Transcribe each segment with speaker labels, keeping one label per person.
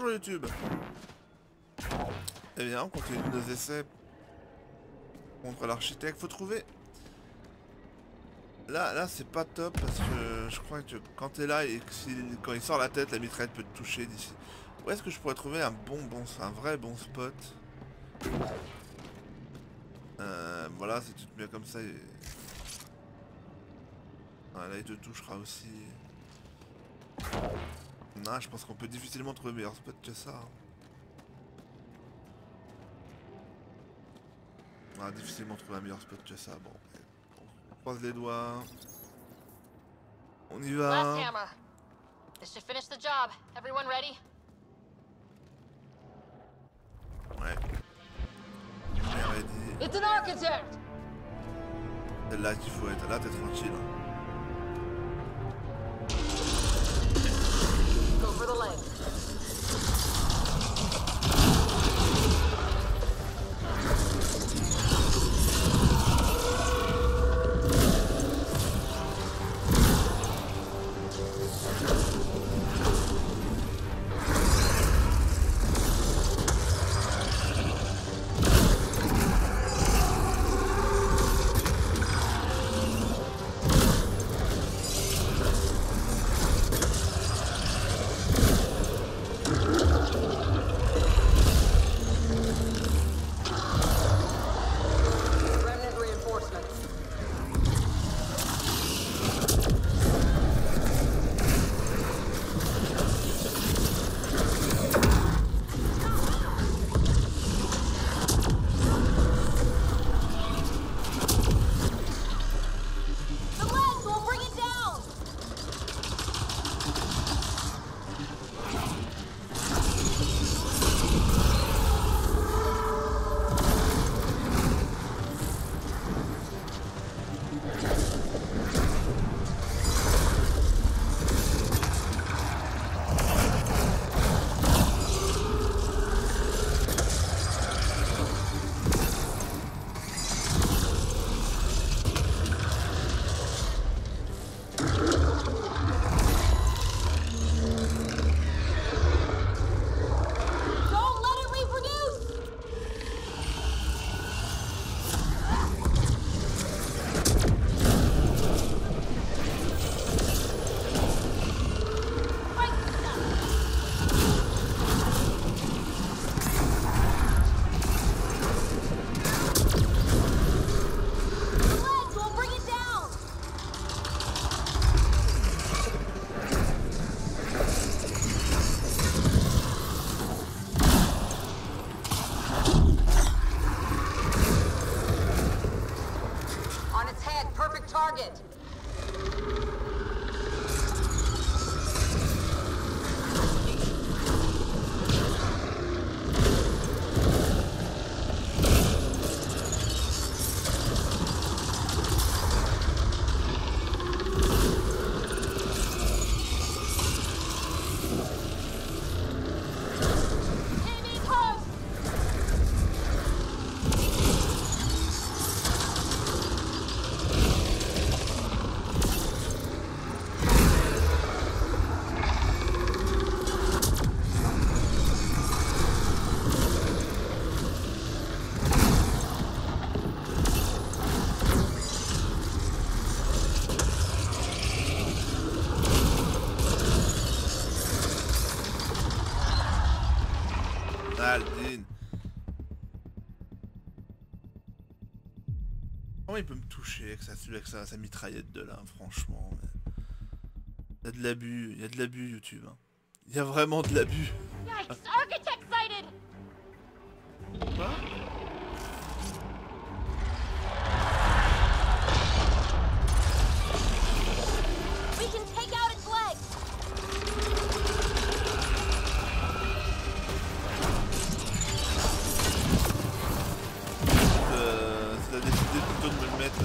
Speaker 1: Bonjour YouTube. Eh bien, on continue nos essais contre l'architecte. Faut trouver... Là c'est pas top parce que je crois que quand t'es là et que quand il sort la tête, la mitraillette peut te toucher d'ici. Où est-ce que je pourrais trouver un vrai bon spot? Voilà, si tu te mets comme ça... Ah, là il te touchera aussi. Non, je pense qu'on peut difficilement trouver meilleur spot que ça. On va difficilement trouver un meilleur spot que ça. Bon, on croise les doigts. On y va.
Speaker 2: Last hammer. This should finish the job. Everyone ready?
Speaker 1: Ouais. On est ready.
Speaker 2: It's an architect.
Speaker 1: C'est là qu'il faut être. Là, t'es tranquille.
Speaker 2: Go for the leg. Target.
Speaker 1: Aldine. Comment il peut me toucher avec sa mitraillette de là, franchement. Il y a de l'abus, il y a de l'abus YouTube. Hein. Il y a vraiment de l'abus.
Speaker 2: Yikes! Architect sighted!
Speaker 1: Quoi?
Speaker 2: We can take out its legs!
Speaker 1: Ça a décidé plutôt de me le mettre...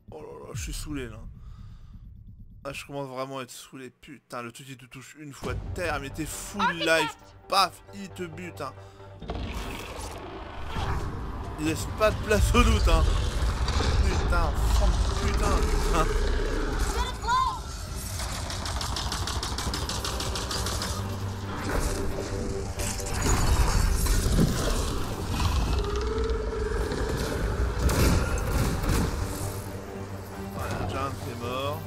Speaker 1: Oh là là, je suis saoulé là. Ah, je commence vraiment à être saoulé. Putain, le truc il te touche une fois de terre, mais t'es full life. Paf, il te bute. Hein. Il laisse pas de place au doute. Hein. Putain, putain. Voilà, Giant est mort.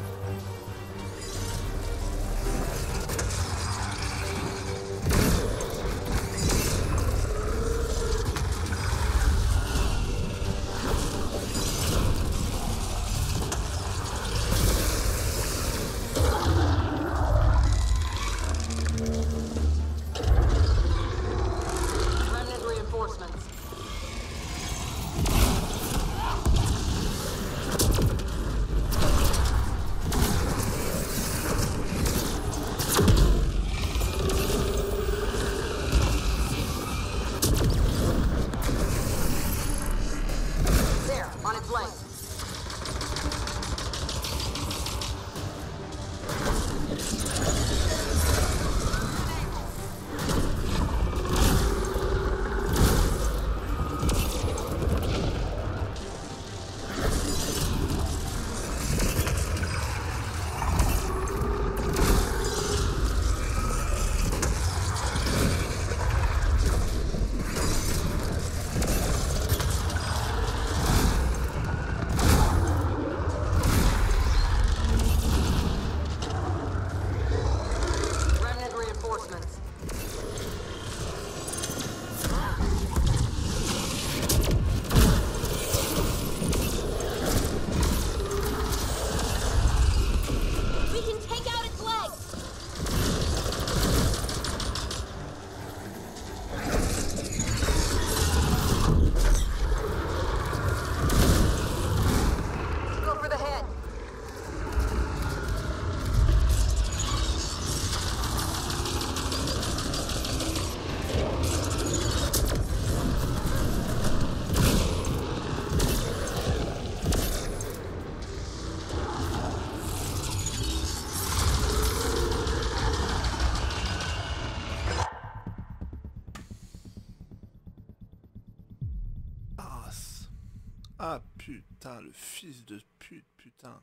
Speaker 1: Ah putain, le fils de pute, putain.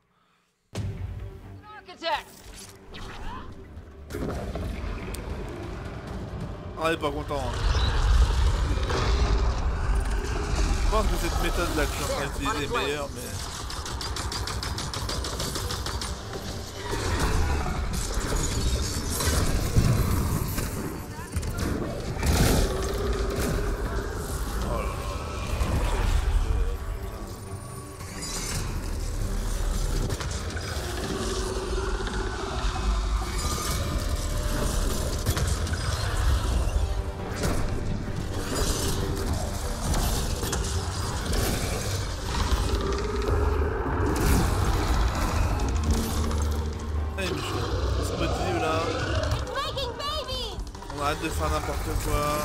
Speaker 1: On est pas content. Hein. Je pense que cette méthode là que je suis en train d'utiliser est meilleure, mais... Arrête de faire n'importe quoi.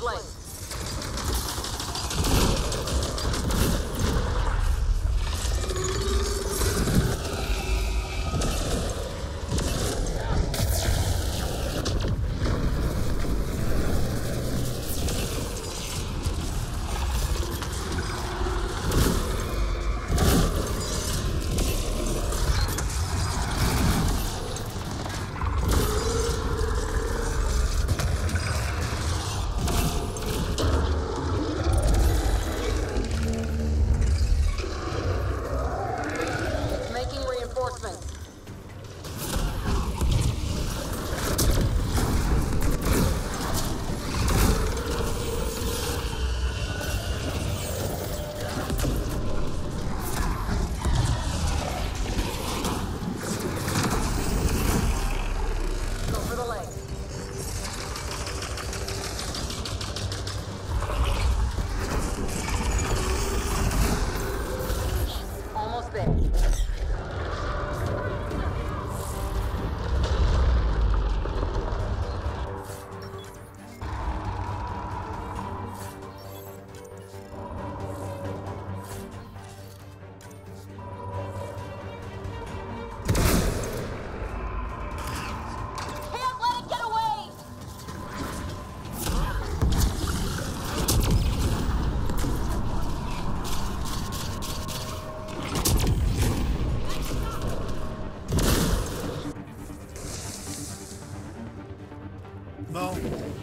Speaker 2: his legs. Making reinforcements. Go for the legs. Almost there. Can't let it get away!
Speaker 1: Non.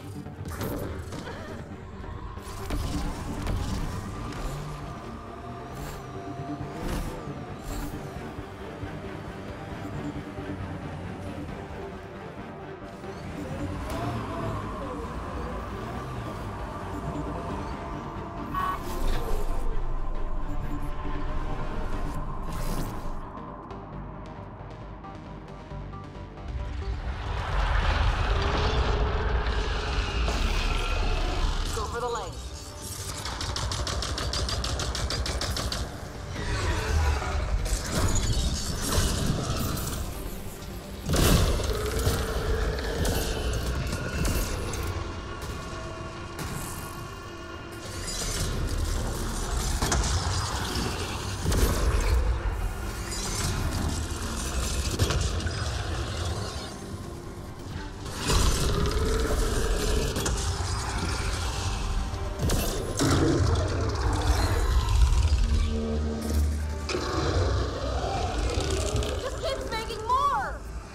Speaker 2: Go for the legs. Just keeps making more!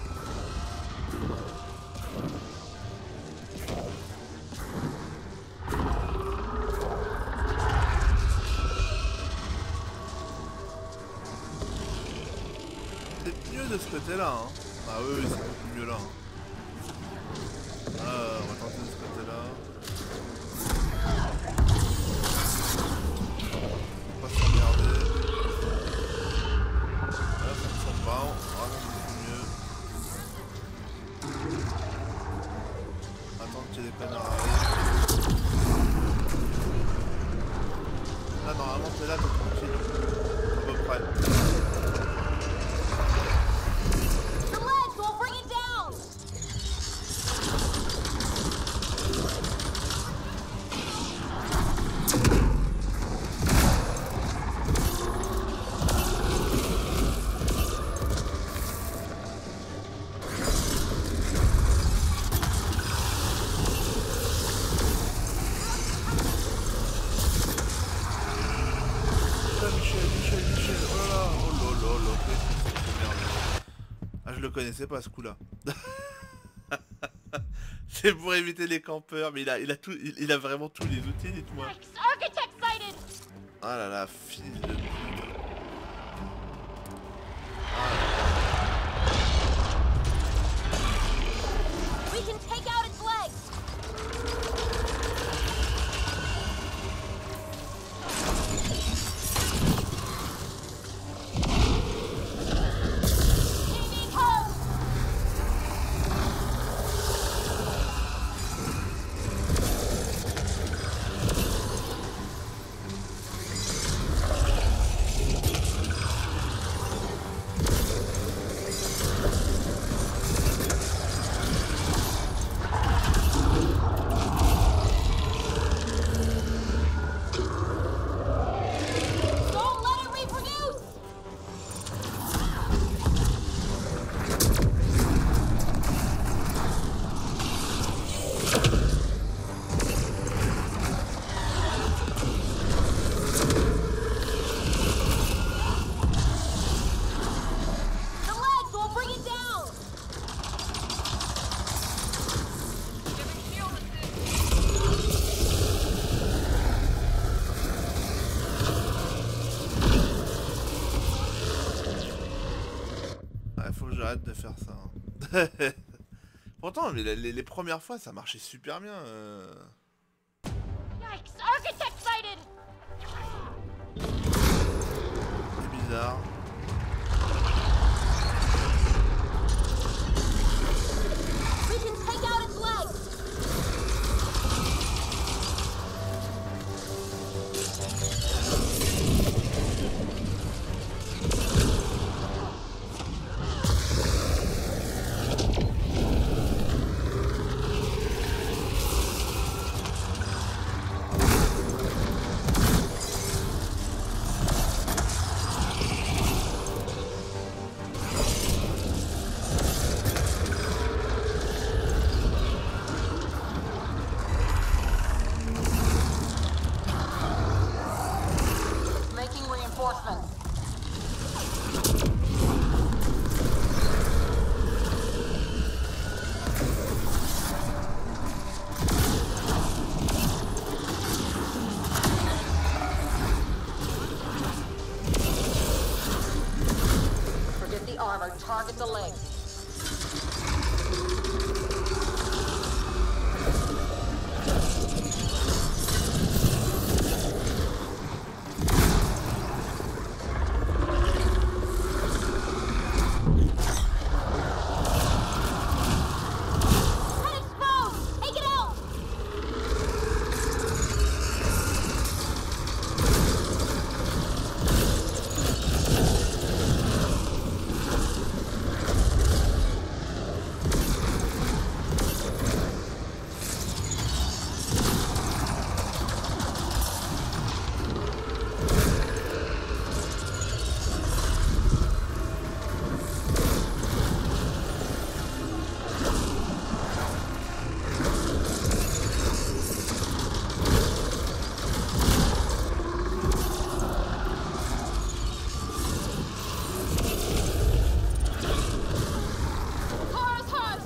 Speaker 1: C'est mieux de ce côté-là, hein. Ah oui, oui, c'est beaucoup mieux là. Hein. On va tenter de ce côté-là. Pas s'emmerder. Là, ça me semble vraiment beaucoup mieux. Attendre qu'il y ait des connards arrivent. Là, normalement, t'es là, t'es tranquille. À peu près.
Speaker 2: The legs will bring it down!
Speaker 1: Michel, oh là là, oh là, qu'est-ce que c'est merveilleux. Ah, je le connaissais pas ce coup-là. C'est pour éviter les campeurs, mais il a vraiment tous les outils, dites-moi.
Speaker 2: Architect sighted!
Speaker 1: Ah là là, fils de pute.
Speaker 2: We can take out its legs! Need help!
Speaker 1: Pourtant, mais les premières fois, ça marchait super bien.
Speaker 2: Yikes! Architect sighted!
Speaker 1: C'est bizarre.
Speaker 2: We can take out its legs! Making reinforcements. Forget the armor, target the legs. Head exposed! Take it out! Cars, cars!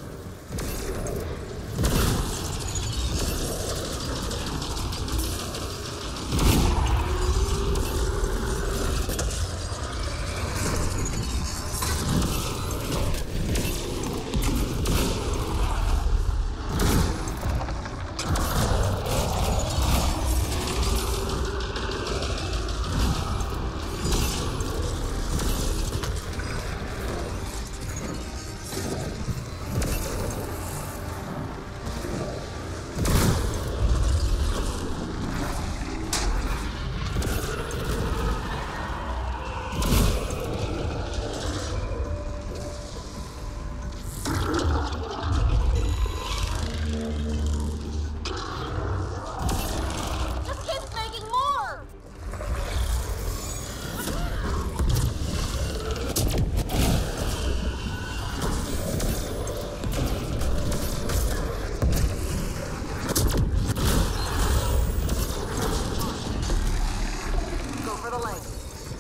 Speaker 2: Just keep making more! Go for the legs.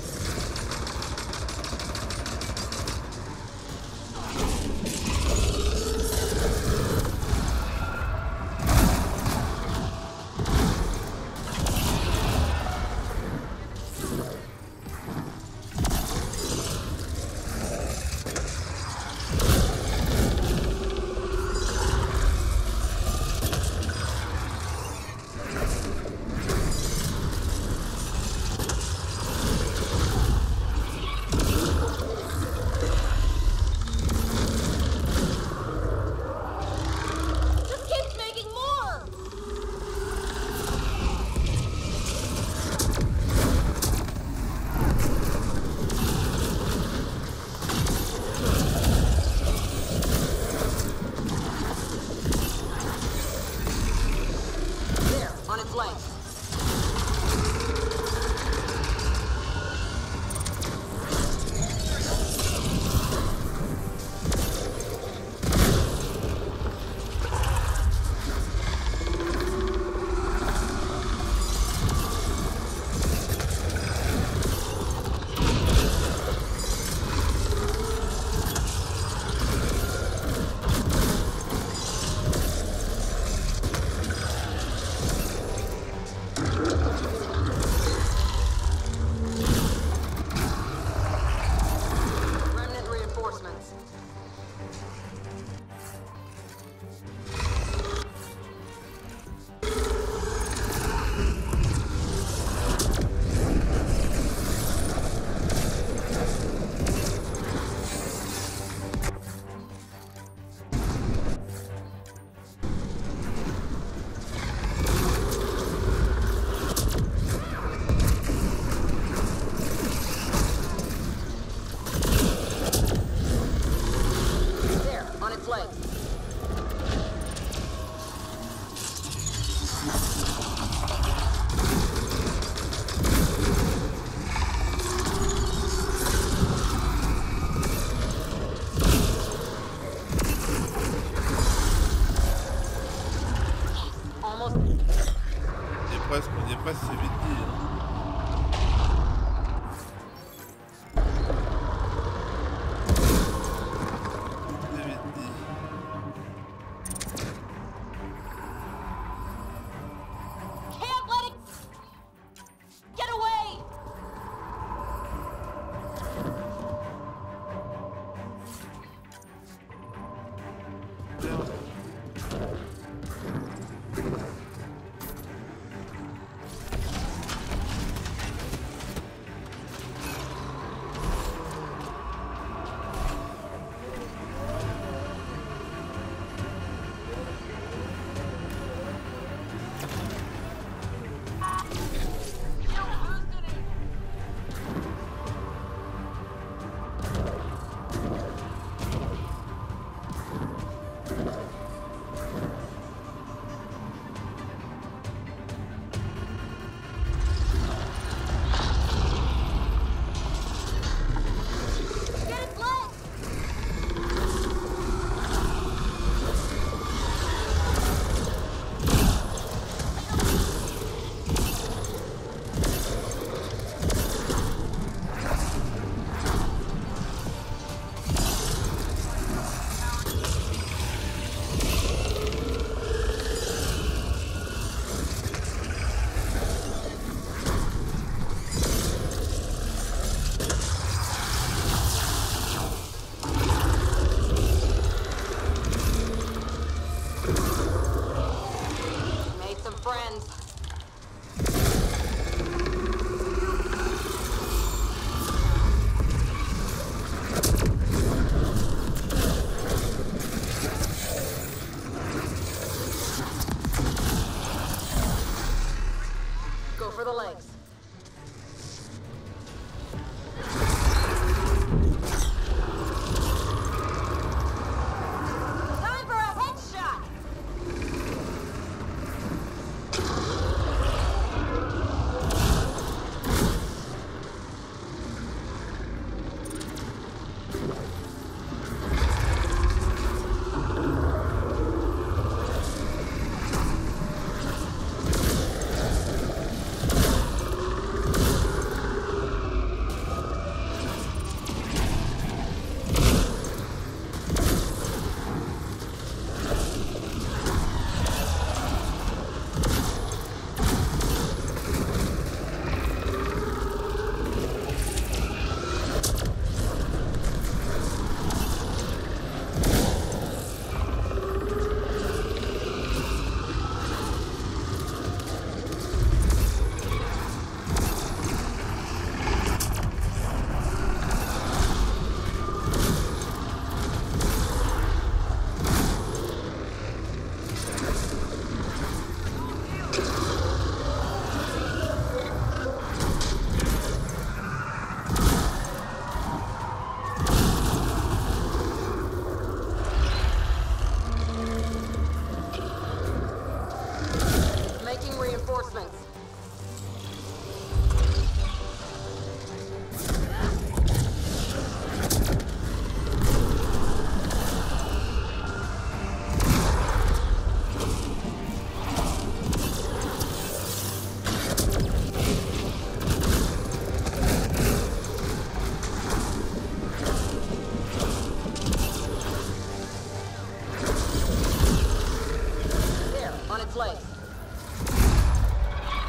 Speaker 2: Just keep making more! There, on its legs.
Speaker 1: presque, on y est presque, c'est vite dit. Hein. C'est vite dit.
Speaker 2: Can't let it get away.
Speaker 1: Merde.
Speaker 2: Get his leg. Made some friends. Go for the legs. Time for a headshot. Making reinforcements. There, on its legs.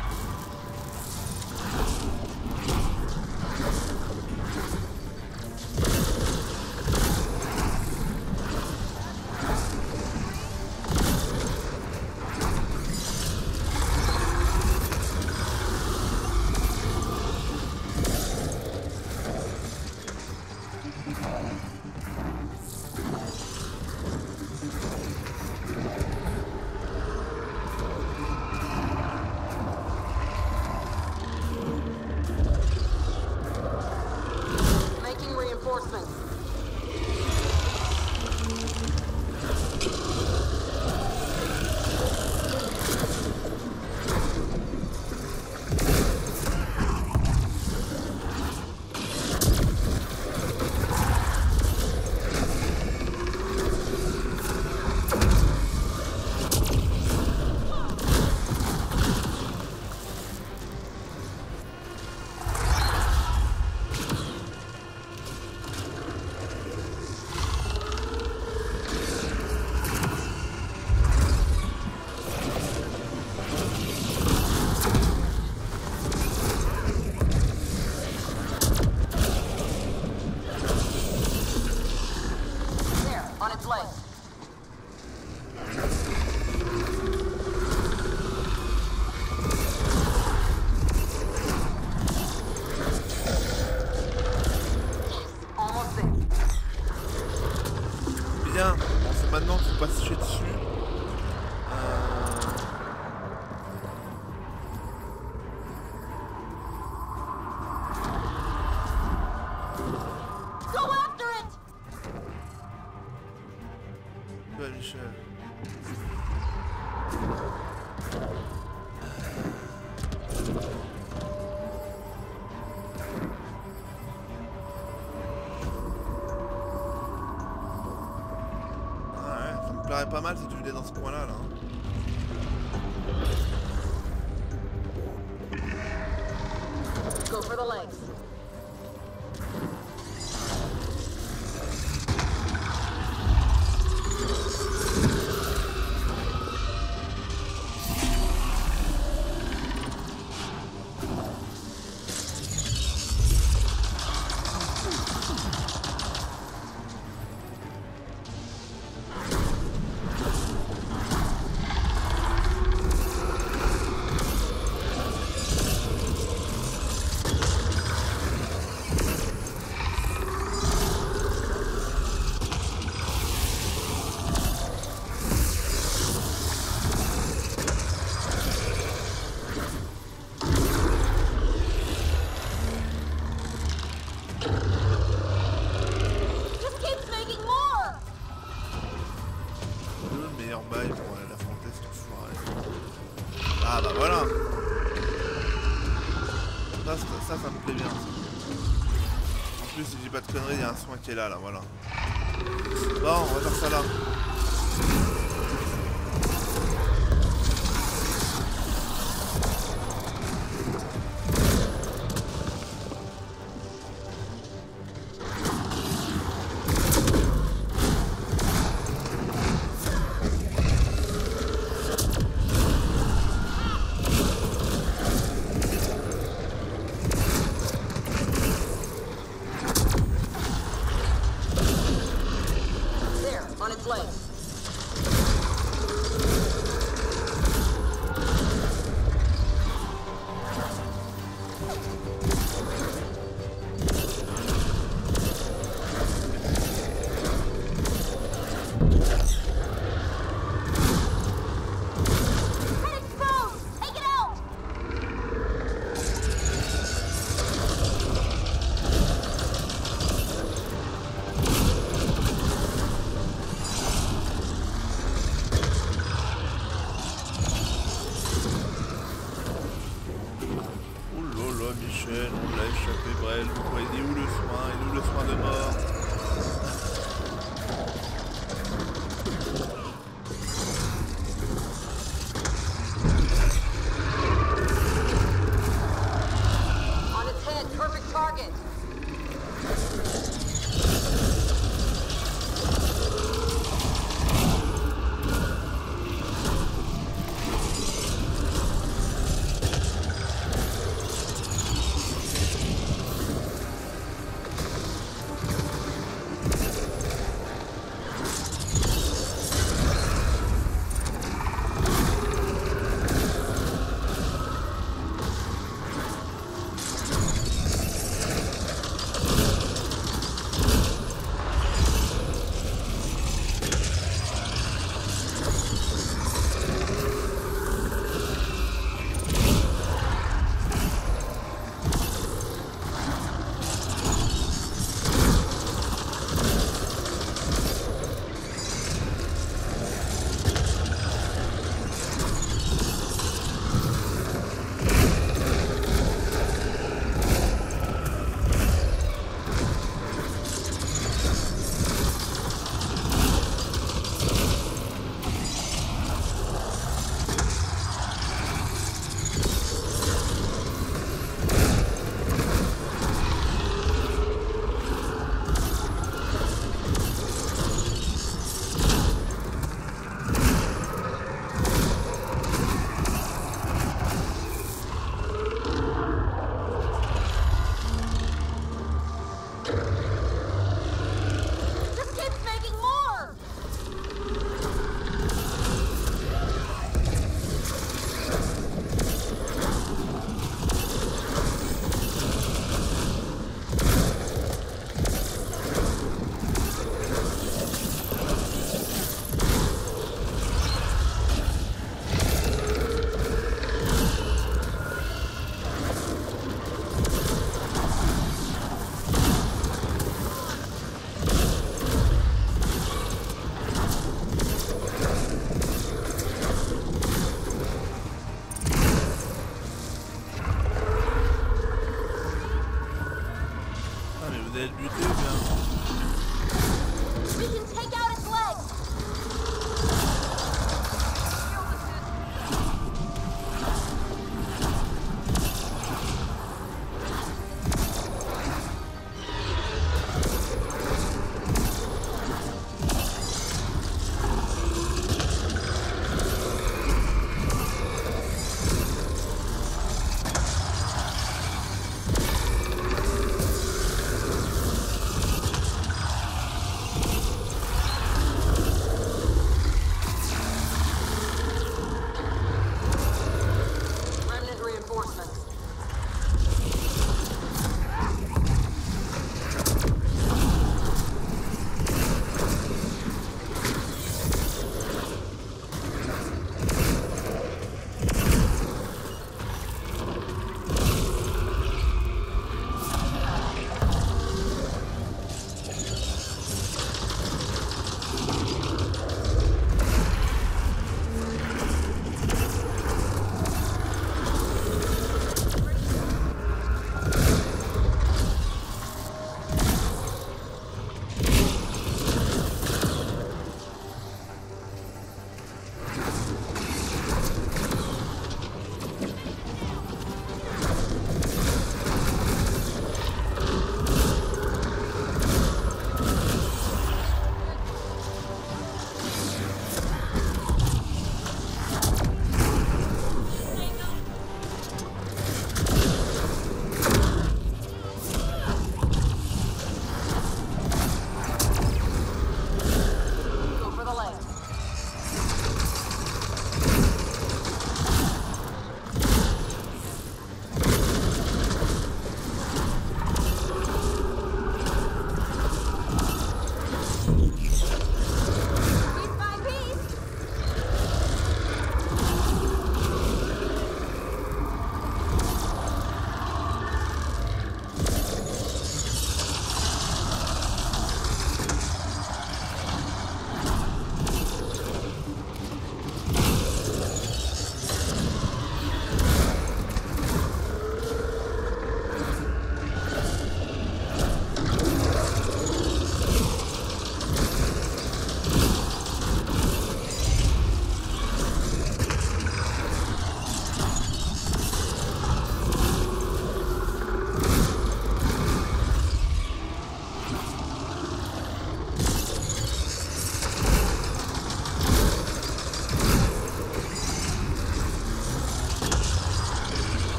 Speaker 1: aller dans ce coin-là, là.
Speaker 2: Go for the legs.
Speaker 1: Ah bah voilà. Ça me plaît bien. En plus, si je dis pas de conneries, il y a un soin qui est là, voilà. Bon, on va faire ça là. Michel, on l'a échappé, bref, il est où le soin? Il est où le soin de mort?
Speaker 2: On its head, perfect target.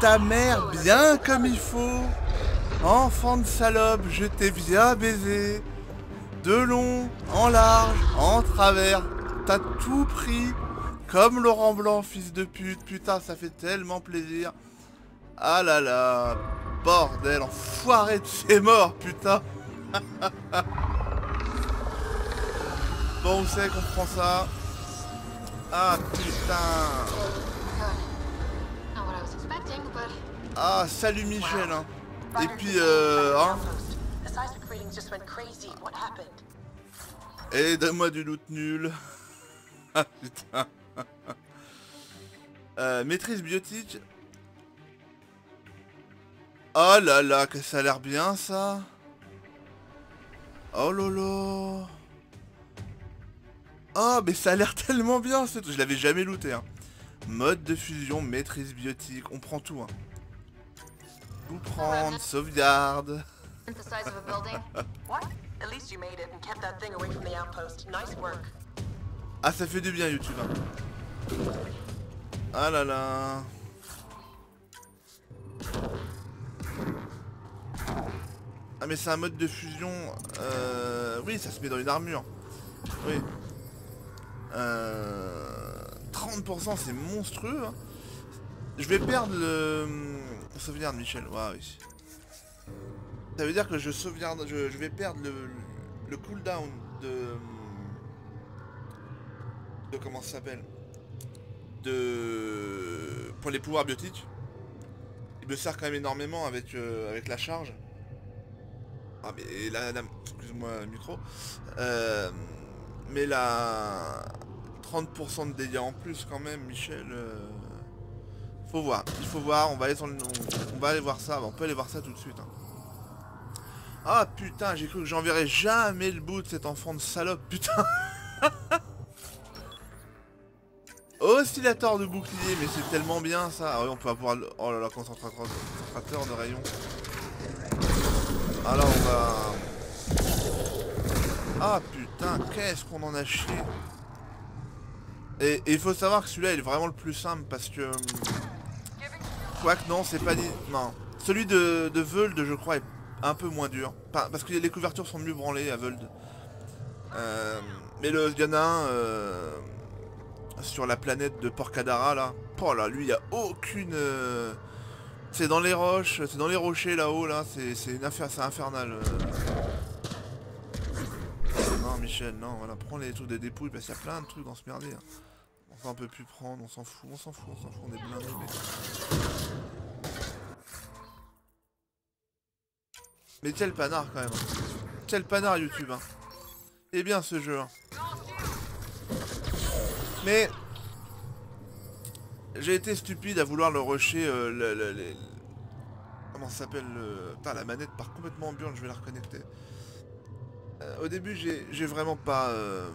Speaker 1: ta mère bien comme il faut. Enfant de salope, je t'ai bien baisé. De long, en large, en travers. T'as tout pris. Comme Laurent Blanc, fils de pute. Putain, ça fait tellement plaisir. Ah là là. Bordel, enfoiré de ses morts, putain. Bon, où c'est qu'on prend ça? Ah putain.
Speaker 2: Not what I was expecting, but
Speaker 1: Ah, salut Michel, hein. Et puis, hein. Et donne-moi du loot nul. Ah putain. Maîtrise biotique. Oh là là, que ça a l'air bien ça. Oh lolo. Oh, mais ça a l'air tellement bien. Je l'avais jamais looté. Hein. Mode de fusion, maîtrise biotique. On prend tout. Hein. Tout prendre, sauvegarde.
Speaker 2: the size of a building.
Speaker 3: What? At least you made it and kept that thing away from the outpost. Nice work.
Speaker 1: Ah, ça fait du bien YouTube. Hein. Ah là là. Ah mais c'est un mode de fusion. Oui, ça se met dans une armure. Oui. 30% c'est monstrueux. Hein. Je vais perdre le sauvegarde Michel. Ouais, oui. Ça veut dire que je sauvegarde. Je vais perdre le cooldown de comment ça s'appelle. Pour les pouvoirs biotiques. Il me sert quand même énormément avec, avec la charge. Ah mais là, excuse-moi micro. Mais la 30% de dégâts en plus quand même Michel. Faut voir, il faut voir, on va aller on va aller voir ça, on peut aller voir ça tout de suite. Hein. Ah putain, j'ai cru que j'enverrais jamais le bout de cet enfant de salope, putain. Oscillateur de bouclier, mais c'est tellement bien ça. Ah oui, on peut avoir le... Oh là là, concentrateur de rayon. Ah là, on va... Ah putain, qu'est-ce qu'on en a chié. Et il faut savoir que celui-là il est vraiment le plus simple parce que... Quoique non, c'est pas dit... Non. Celui de Völd, je crois, est un peu moins dur. Parce que les couvertures sont mieux branlées à Völd. Mais il y en a un... sur la planète de Porcadara là. Oh là, lui il y a aucune... C'est dans les roches, c'est dans les rochers là-haut là, c'est une affaire, c'est infernal. Non Michel, non, voilà, prends les trucs des dépouilles parce qu'il y a plein de trucs dans ce merdier. Hein. Enfin on peut plus prendre, on s'en fout, on s'en fout, on est blindés. Mais quel panard quand même. Hein. Quel panard YouTube. Hein. Et bien ce jeu. Hein. Mais j'ai été stupide à vouloir le rusher comment ça s'appelle putain, la manette part complètement en burn, je vais la reconnecter. Au début j'ai vraiment pas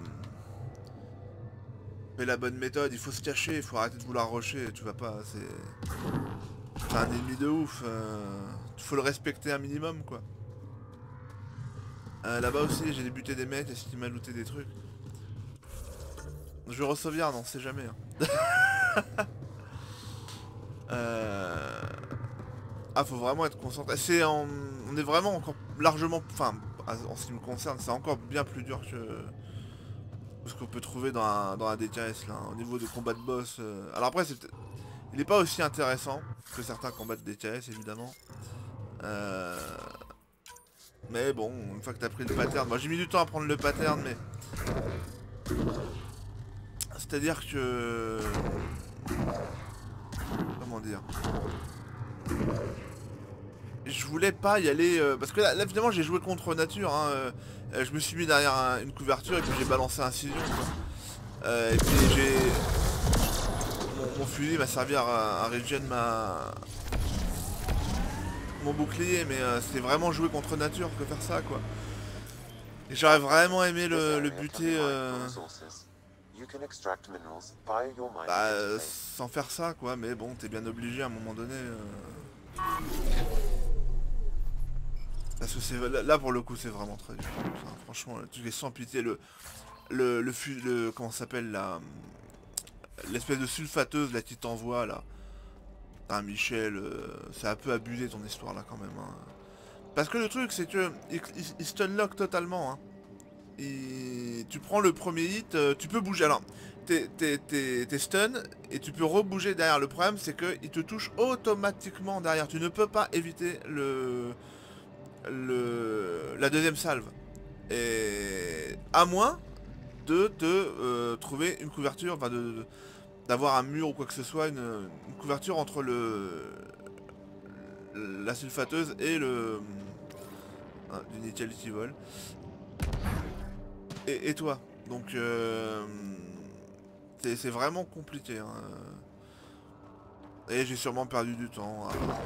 Speaker 1: fait la bonne méthode, il faut se cacher, il faut arrêter de vouloir rusher, tu vas pas, c'est un ennemi de ouf, il faut le respecter un minimum quoi. Là-bas aussi j'ai débuté des mecs, est-ce qu'il m'a looté des trucs? Je re-sauvegarde, on sait jamais. Hein. Ah, faut vraiment être concentré. On est vraiment encore largement... Enfin, en ce qui me concerne, c'est encore bien plus dur que ce qu'on peut trouver dans un DKS, là. Au niveau de combat de boss. Alors après, il n'est pas aussi intéressant que certains combats de DKS, évidemment. Mais bon, une fois que t'as pris le pattern... Moi, j'ai mis du temps à prendre le pattern, mais... C'est-à-dire que... Comment dire? Je voulais pas y aller... parce que là finalement, j'ai joué contre nature. Hein, je me suis mis derrière une couverture et puis j'ai balancé un sillon. Et puis j'ai... Mon fusil m'a servi à regen mon bouclier. Mais c'est vraiment jouer contre nature que faire ça, quoi. Et j'aurais vraiment aimé le buter... Bah, sans faire ça quoi, mais bon, t'es bien obligé à un moment donné. Parce que c'est là pour le coup c'est vraiment très dur. Enfin, franchement, tu es sans pitié comment ça s'appelle l'espèce de sulfateuse là qui t'envoie là. Ah Michel, c'est un peu abusé ton histoire là quand même. Hein. Parce que le truc c'est que il stunlock totalement. Hein. Tu prends le premier hit, tu peux bouger. Alors, t'es stun et tu peux rebouger derrière. Le problème c'est que il te touche automatiquement derrière. Tu ne peux pas éviter la deuxième salve. Et à moins de te trouver une couverture, enfin d'avoir un mur ou quoi que ce soit, une couverture entre la sulfateuse et le l'Unitality Vol et toi. Donc c'est vraiment compliqué. Hein. Et j'ai sûrement perdu du temps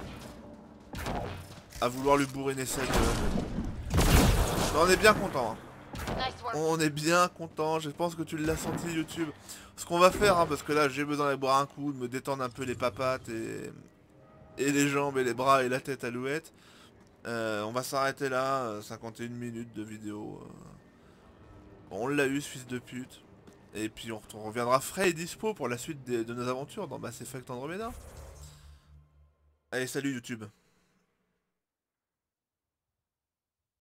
Speaker 1: à vouloir lui bourriner sa gueule. Mais on est bien content. Hein.
Speaker 2: Nice work.
Speaker 1: On est bien content, je pense que tu l'as senti YouTube. Ce qu'on va faire, hein, parce que là j'ai besoin d'aller boire un coup, de me détendre un peu les papates et les jambes et les bras et la tête à Louette. On va s'arrêter là, 51 minutes de vidéo. Bon, on l'a eu ce fils de pute. Et puis on reviendra frais et dispo pour la suite de nos aventures dans Mass Effect Andromeda. Allez, salut YouTube.